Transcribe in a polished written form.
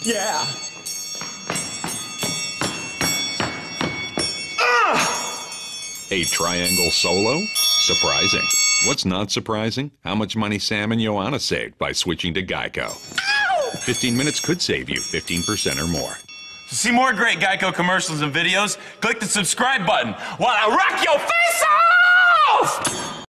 Yeah. A triangle solo? Surprising. What's not surprising? How much money Sam and Joanna saved by switching to Geico. 15 minutes could save you 15% or more. To see more great Geico commercials and videos, click the subscribe button while I rock your face off!